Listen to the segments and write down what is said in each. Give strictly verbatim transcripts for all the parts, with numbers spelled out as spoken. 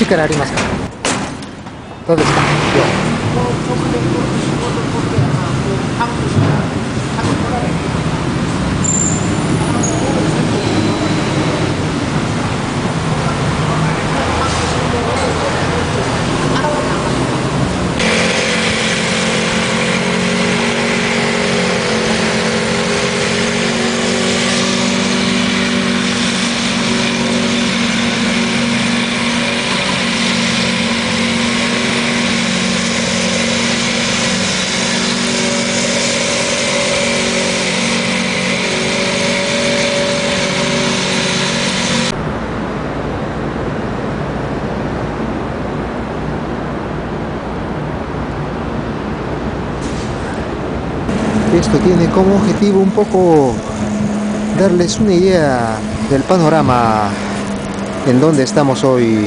力ありますか？どうですか？Esto tiene como objetivo un poco darles una idea del panorama en donde estamos hoy.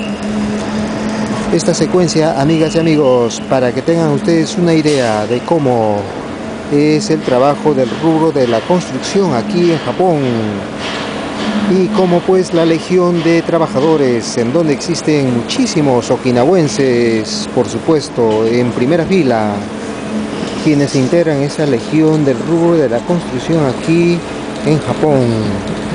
Esta secuencia, amigas y amigos, para que tengan ustedes una idea de cómo es el trabajo del rubro de la construcción aquí en Japón y cómo pues la legión de trabajadores, en donde existen muchísimos okinawenses, por supuesto, en primera fila, quienes integran esa legión del rubro de la construcción aquí en Japón.